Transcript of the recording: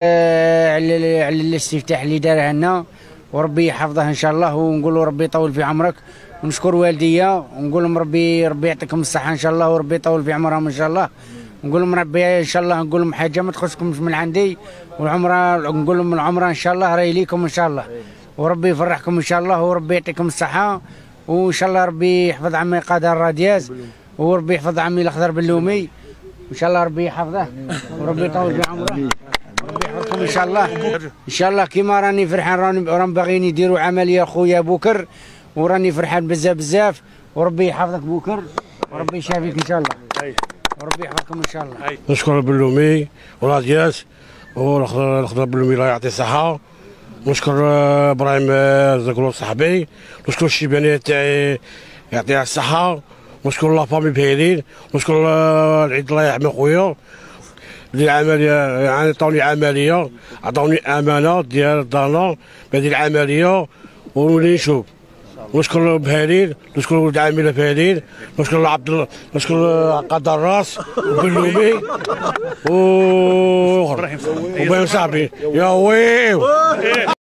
على الاستفتاح اللي داره لنا، وربي يحفظه ان شاء الله، ونقولوا ربي يطول في عمرك، ونشكر والديا ونقول لهم ربي يعطيكم الصحه ان شاء الله، وربي يطول في عمرهم ان شاء الله. نقول لهم ربي ان شاء الله، نقول لهم حاجه ما تخصكمش من عندي، والعمره نقول لهم العمره ان شاء الله راهي ليكم ان شاء الله، وربي يفرحكم ان شاء الله، وربي يعطيكم الصحه، وان شاء الله ربي يحفظ عمي قادر الرادياز، وربي يحفظ عمي الاخضر باللومي ان شاء الله، ربي يحفظه وربي يطول في عمره، ربي يحفظكم ان شاء الله. ان شاء الله كيما راني فرحان، راهم باغيين يديروا عمليه خويا بوكر، وراني فرحان بزاف بزاف، وربي يحفظك بوكر، وربي يشافيك ان شاء الله، وربي يحفظكم ان شاء الله. نشكر باللومي ورادياس والاخضر باللومي الله يعطيه الصحه، نشكر ابراهيم زكرو صاحبي، نشكر الشيبانيه تاعي يعطيها الصحه، نشكر لا فامي بهيرين، نشكر العيد الله يحمي خويا اللي العمليه يعني عطاوني عمليه، عطاوني امانه ديال دارنا بهذه العمليه ونولي نشوف. نشكر بهالين، نشكر ولد عامله بهالين، نشكر عبد الله، نشكر قدر الراس وباللومي وابراهيم صاحبي يا ويو.